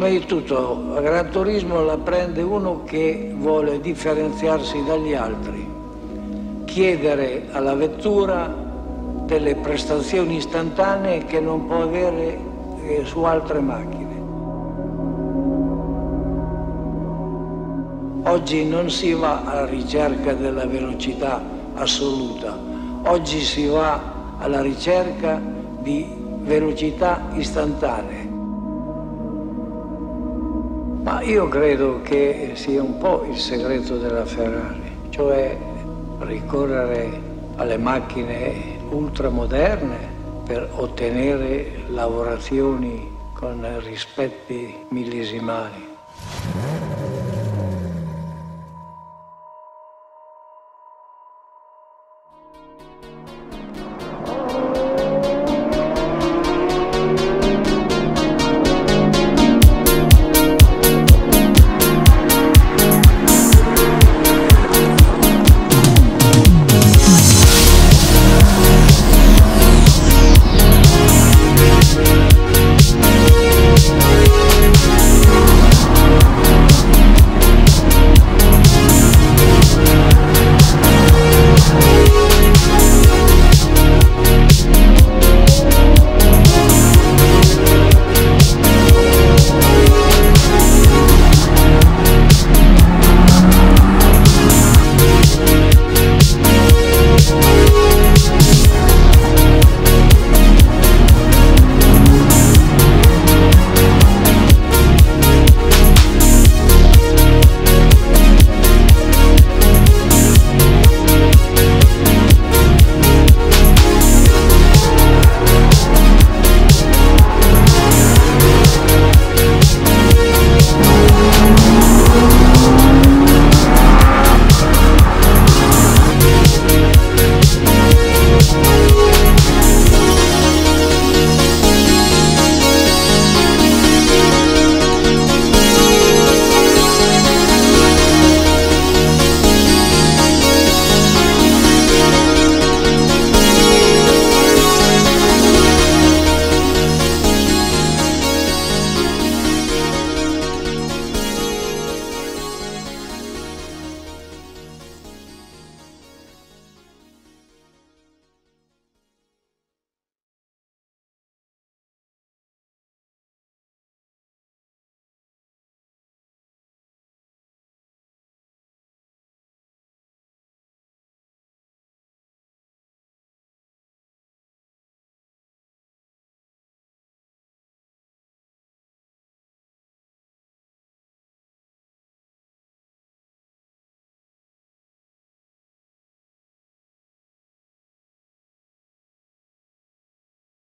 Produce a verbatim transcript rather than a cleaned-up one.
Prima di tutto, la Gran Turismo la prende uno che vuole differenziarsi dagli altri, chiedere alla vettura delle prestazioni istantanee che non può avere eh, su altre macchine. Oggi non si va alla ricerca della velocità assoluta, oggi si va alla ricerca di velocità istantanee. Ma io credo che sia un po' il segreto della Ferrari, cioè ricorrere alle macchine ultramoderne per ottenere lavorazioni con rispetti millesimali.